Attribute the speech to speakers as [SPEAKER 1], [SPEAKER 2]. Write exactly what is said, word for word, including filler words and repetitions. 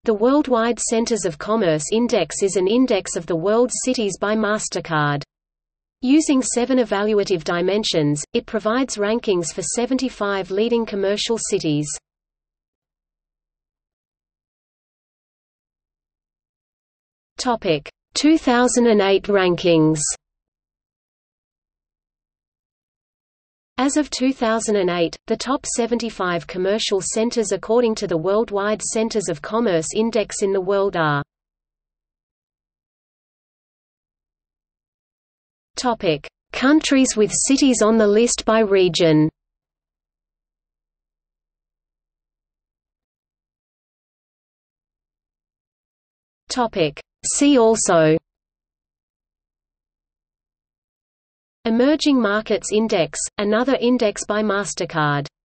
[SPEAKER 1] The Worldwide Centers of Commerce Index is an index of the world's cities by MasterCard. Using seven evaluative dimensions, it provides rankings for seventy-five leading commercial cities. Topic: two thousand eight rankings. As of two thousand eight, the top seventy-five commercial centers according to the Worldwide Centers of Commerce Index in the world are: Topic: Countries with cities on the list by region. Topic: See also: Emerging Markets Index, another index by MasterCard.